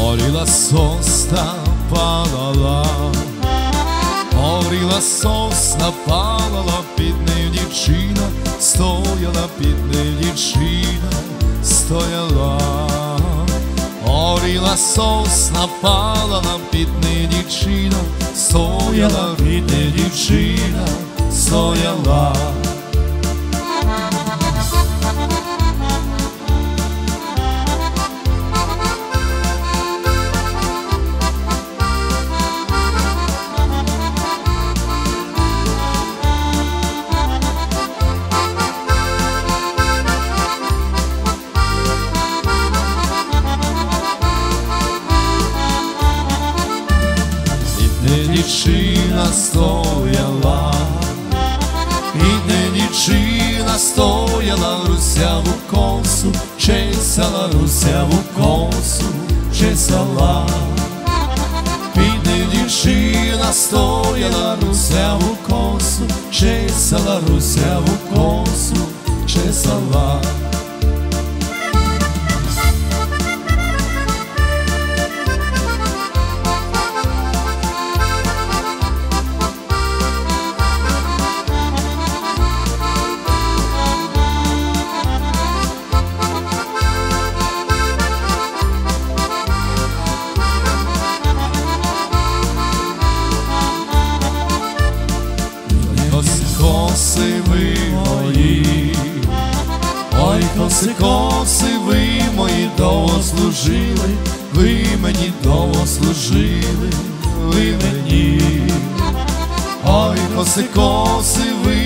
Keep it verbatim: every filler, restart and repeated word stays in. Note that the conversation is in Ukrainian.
Горіла сосна, палала, горіла сосна, палала, під нею дівчина стояла, під нею дівчина стояла. Горіла сосна, палала, під нею дівчина стояла, під нею дівчина стояла. Дівчина стояла, бідна дівчина стояла, русяву косу чесала, русяву косу чесала. Бідна дівчина стояла, русяву косу чесала, русяву косу чесала. Коси ви мої, ой, коси, коси ви мої, довго служили, ви мені довго служили, ви мені. Ой, коси, коси ви